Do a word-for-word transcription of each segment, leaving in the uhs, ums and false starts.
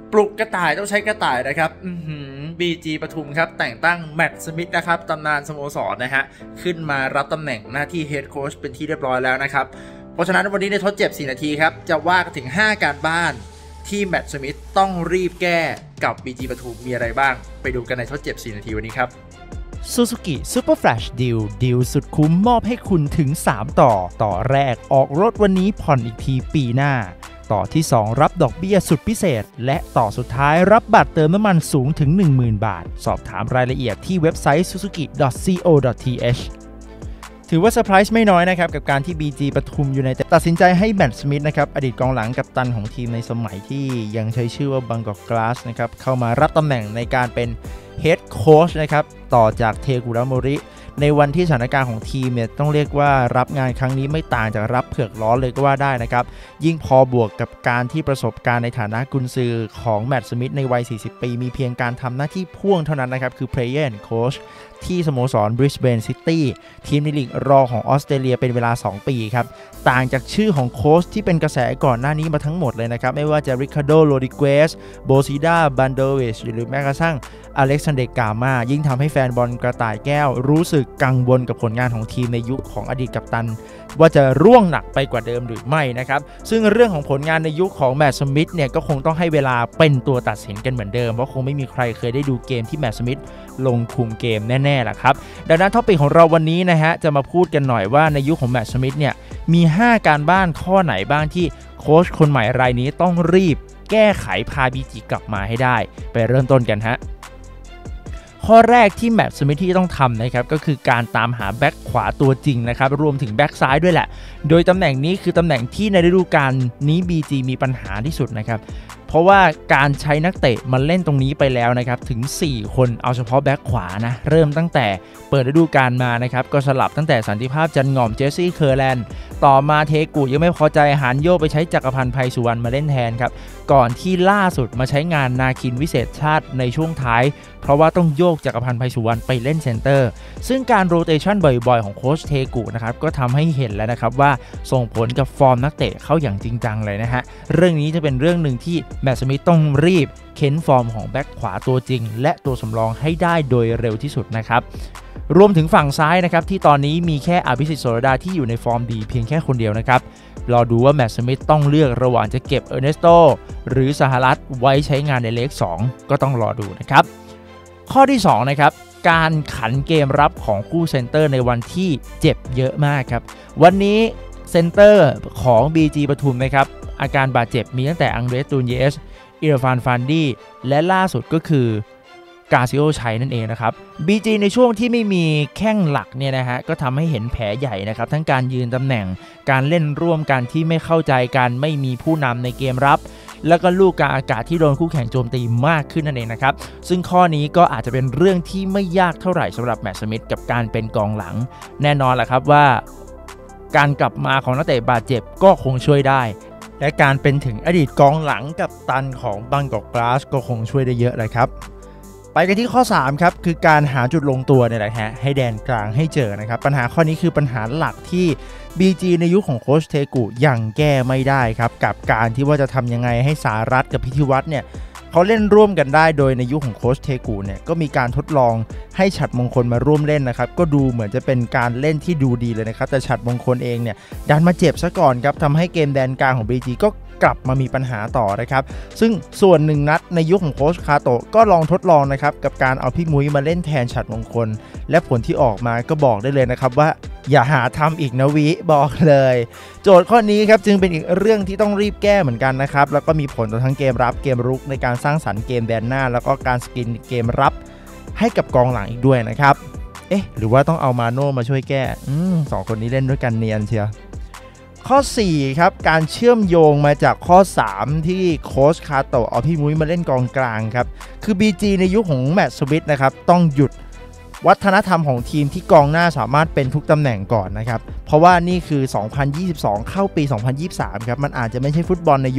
ปลุกกระต่ายต้องใช้กระต่ายนะครับบีจีปทุมครับแต่งตั้งแมตต์สมิธนะครับตำนานสโมสรนะฮะขึ้นมารับตำแหน่งหน้าที่เฮดโค้ชเป็นที่เรียบร้อยแล้วนะครับเพราะฉะนั้นวันนี้ในทดเจ็บสี่นาทีครับจะว่ากันถึงห้าการบ้านที่แมตต์สมิธต้องรีบแก้กับ บี จี ปทุมมีอะไรบ้างไปดูกันในทดเจ็บสี่นาทีวันนี้ครับ Suzuki Super Flash Deal ดีลสุดคุ้มมอบให้คุณถึงสามต่อต่อแรกออกรถวันนี้ผ่อนอีกทีปีหน้าต่อที่สองรับดอกเบี้ยสุดพิเศษและต่อสุดท้ายรับบัตรเติมน้ำมันสูงถึง หนึ่งหมื่น บาทสอบถามรายละเอียดที่เว็บไซต์ ซูซูกิ ดอท ซี โอ ดอท ที เอช ถือว่าเซอร์ไพรส์ไม่น้อยนะครับกับการที่ บี จี ปทุมยูไนเต็ดตัดสินใจให้แมตต์สมิธนะครับอดีตกองหลังกัปตันของทีมในสมัยที่ยังใช้ชื่อว่าบางกอกกลาสนะครับเข้ามารับตำแหน่งในการเป็นเฮดโค้ชนะครับต่อจากเทกุระโมริในวันที่สถานการณ์ของทีมเนี่ยต้องเรียกว่ารับงานครั้งนี้ไม่ต่างจากรับเผือกร้อนเลยก็ว่าได้นะครับยิ่งพอบวกกับการที่ประสบการณ์ในฐานะกุนซือของแมตต์สมิธในวัยสี่สิบปีมีเพียงการทำหน้าที่พ่วงเท่านั้นนะครับคือ Player and Coach ที่สโมสร Brisbane City ทีมในลีกรองของออสเตรเลียเป็นเวลาสองปีครับต่างจากชื่อของโค้ชที่เป็นกระแสก่อนหน้านี้มาทั้งหมดเลยนะครับไม่ว่าจะ Ricardo Rodriguez Bosida Bandovic หรือแม้กระทั่งอเล็กซานเดร์กามายิ่งทำให้แฟนบอลกระต่ายแก้วรู้สึกกังวลกับผลงานของทีมในยุคของอดีตกัปตันว่าจะร่วงหนักไปกว่าเดิมหรือไม่นะครับซึ่งเรื่องของผลงานในยุคของแมตต์สมิธเนี่ยก็คงต้องให้เวลาเป็นตัวตัดสินกันเหมือนเดิมเพราะคงไม่มีใครเคยได้ดูเกมที่แมตต์สมิธลงคุมเกมแน่ๆล่ะครับดังนั้นท็อปิกของเราวันนี้นะฮะจะมาพูดกันหน่อยว่าในยุคของแมตต์สมิธเนี่ยมีห้าการบ้านข้อไหนบ้างที่โค้ชคนใหม่รายนี้ต้องรีบแก้ไขพา บี จี กลับมาให้ได้ไปเริ่มต้นกันฮะข้อแรกที่แมตต์สมิธที่ต้องทำนะครับก็คือการตามหาแบ็คขวาตัวจริงนะครับรวมถึงแบ็คซ้ายด้วยแหละโดยตำแหน่งนี้คือตำแหน่งที่ในฤดูกาลนี้ บี จี มีปัญหาที่สุดนะครับเพราะว่าการใช้นักเตะมาเล่นตรงนี้ไปแล้วนะครับถึงสี่คนเอาเฉพาะแบ็คขวานะเริ่มตั้งแต่เปิดฤดูกาลมานะครับก็สลับตั้งแต่สันติภาพจันง่อมเจสซี่เคอร์แลนด์ต่อมาเทกูยังไม่พอใจหันโยไปใช้จักรพันธ์ไพสุวรรณมาเล่นแทนครับก่อนที่ล่าสุดมาใช้งานนาคินวิเศษชาติในช่วงท้ายเพราะว่าต้องโยกจักรพันธ์ไพสุวรรณไปเล่นเซนเตอร์ซึ่งการโรเตชันบ่อยๆของโค้ชเทกูนะครับก็ทำให้เห็นแล้วนะครับว่าส่งผลกับฟอร์มนักเตะเข้าอย่างจริงจังเลยนะฮะเรื่องนี้จะเป็นเรื่องหนึ่งที่แมตต์สมิธต้องรีบเค้นฟอร์มของแบ็คขวาตัวจริงและตัวสำรองให้ได้โดยเร็วที่สุดนะครับรวมถึงฝั่งซ้ายนะครับที่ตอนนี้มีแค่อภิสิทธิ์โสรดาที่อยู่ในฟอร์มดีเพียงแค่คนเดียวนะครับรอดูว่าแมตต์สมิธต้องเลือกระหว่างจะเก็บเออร์เนสโตหรือสหรัฐไว้ใช้งานในเลขสองก็ต้องรอดูนะครับข้อที่สองนะครับการขันเกมรับของคู่เซนเตอร์ในวันที่เจ็บเยอะมากครับวันนี้เซนเตอร์ของ บี จี ปทุมนะครับอาการบาดเจ็บมีตั้งแต่อังเดรส ตูนเยสอิรฟาน ฟานดี้และล่าสุดก็คือกาซิโอชัยนั่นเองนะครับ บี จี ในช่วงที่ไม่มีแข้งหลักเนี่ยนะฮะก็ทำให้เห็นแผลใหญ่นะครับทั้งการยืนตำแหน่งการเล่นร่วมกันที่ไม่เข้าใจกันไม่มีผู้นำในเกมรับแล้วก็ลูกกลางอากาศที่โดนคู่แข่งโจมตีมากขึ้นนั่นเองนะครับซึ่งข้อนี้ก็อาจจะเป็นเรื่องที่ไม่ยากเท่าไหร่สำหรับแมตต์สมิธกับการเป็นกองหลังแน่นอนแหละครับว่าการกลับมาของนักเตะบาดเจ็บก็คงช่วยได้และการเป็นถึงอดีตกองหลังกัปตันของบางกอกกลาสก็คงช่วยได้เยอะเลยครับไปกันที่ข้อสามครับคือการหาจุดลงตัวเนี่ยแหละฮะให้แดนกลางให้เจอนะครับปัญหาข้อนี้คือปัญหาหลักที่ บี จี ในยุค ของโค้ชเทกุยังแก้ไม่ได้ครับกับการที่ว่าจะทำยังไงให้สารัตกับพิธีวัฒน์เนี่ยเขาเล่นร่วมกันได้โดยในยุค ของโค้ชเทกุเนี่ยก็มีการทดลองให้ฉัตรมงคลมาร่วมเล่นนะครับก็ดูเหมือนจะเป็นการเล่นที่ดูดีเลยนะครับแต่ฉัตรมงคลเองเนี่ยดันมาเจ็บซะก่อนครับทำให้เกมแดนกลางของ บี จี ก็กลับมามีปัญหาต่อนะครับซึ่งส่วนหนึ่งนัดในยุคของโค้ชคาโตะก็ลองทดลองนะครับกับการเอาพี่มุ้ยมาเล่นแทนฉัตรมงคลและผลที่ออกมาก็บอกได้เลยนะครับว่าอย่าหาทำอีกนะวิบอกเลยโจทย์ข้อนี้ครับจึงเป็นอีกเรื่องที่ต้องรีบแก้เหมือนกันนะครับแล้วก็มีผลต่อทั้งเกมรับเกมรุกในการสร้างสรรค์เกมแดนหน้าแล้วก็การสกินเกมรับให้กับกองหลังอีกด้วยนะครับเอ๊ะหรือว่าต้องเอามาโน่มาช่วยแก้อืมสองคนนี้เล่นด้วยกันเนียนเชียวข้อสี่ครับการเชื่อมโยงมาจากข้อสามที่โค้ชคาโตะเอาพี่มุ้ยมาเล่นกองกลางครับคือ บี จี ในยุค ของแมตต์สมิธนะครับต้องหยุดวัฒนธรรมของทีมที่กองหน้าสามารถเป็นทุกตำแหน่งก่อนนะครับเพราะว่านี่คือสองพันยี่สิบสองเข้าปีสองพันยี่สิบสามครับมันอาจจะไม่ใช่ฟุตบอลในยุค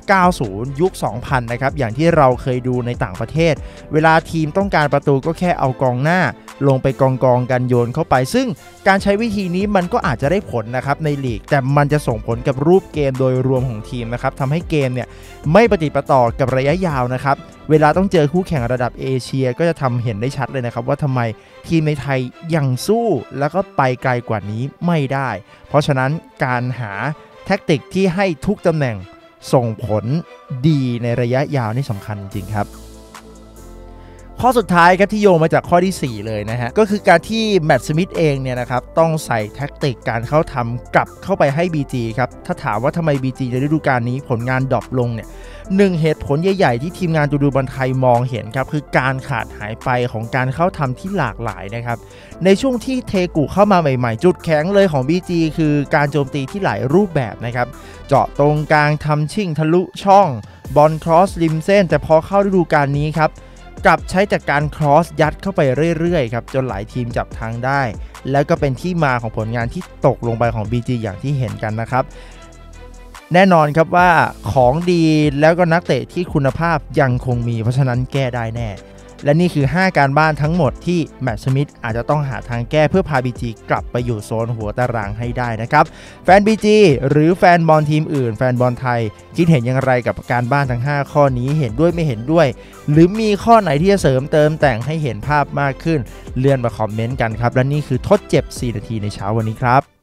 เก้าสิบ ยุค สองพัน นะครับอย่างที่เราเคยดูในต่างประเทศเวลาทีมต้องการประตูก็แค่เอากองหน้าลงไปกองกองกันโยนเข้าไปซึ่งการใช้วิธีนี้มันก็อาจจะได้ผลนะครับในลีกแต่มันจะส่งผลกับรูปเกมโดยรวมของทีมนะครับทำให้เกมเนี่ยไม่ปฏิปต่อกับระยะยาวนะครับเวลาต้องเจอคู่แข่งระดับเอเชียก็จะทำเห็นได้ชัดเลยนะครับว่าทำไมทีมในไทยยังสู้แล้วก็ไปไกลกว่านี้ไม่ได้เพราะฉะนั้นการหาแทคติกที่ให้ทุกตำแหน่งส่งผลดีในระยะยาวนี่สำคัญจริงครับข้อสุดท้ายครับที่โยงมาจากข้อที่สี่เลยนะฮะก็คือการที่แมตต์สมิธเองเนี่ยนะครับต้องใส่แทคติกการเข้าทำกลับเข้าไปให้ บี จี ครับถ้าถามว่าทำไม บี จี ในฤดูกาลนี้ผลงานดรอปลงเนี่ยหนึ่งเหตุผลใหญ่ๆที่ทีมงานดูดูบอลไทยมองเห็นครับคือการขาดหายไปของการเข้าทำที่หลากหลายนะครับในช่วงที่เทกุเข้ามาใหม่ๆจุดแข็งเลยของ บี จี คือการโจมตีที่หลายรูปแบบนะครับเจาะตรงกลางทำชิ่งทะลุช่องบอลครอสริมเส้นแต่พอเข้าฤดูกาลนี้ครับกลับใช้จากการครอสยัดเข้าไปเรื่อยๆครับจนหลายทีมจับทางได้แล้วก็เป็นที่มาของผลงานที่ตกลงไปของ บี จี อย่างที่เห็นกันนะครับแน่นอนครับว่าของดีแล้วก็นักเตะที่คุณภาพยังคงมีเพราะฉะนั้นแก้ได้แน่และนี่คือห้าการบ้านทั้งหมดที่แมตต์สมิธอาจจะต้องหาทางแก้เพื่อพา บี จี กลับไปอยู่โซนหัวตารางให้ได้นะครับแฟน บี จี หรือแฟนบอลทีมอื่นแฟนบอลไทยคิดเห็นอย่างไรกับการบ้านทั้งห้าข้อนี้เห็นด้วยไม่เห็นด้วยหรือมีข้อไหนที่จะเสริมเติมแต่งให้เห็นภาพมากขึ้นเลื่อนมาคอมเมนต์กันครับและนี่คือทดเจ็บสี่นาทีในเช้าวันนี้ครับ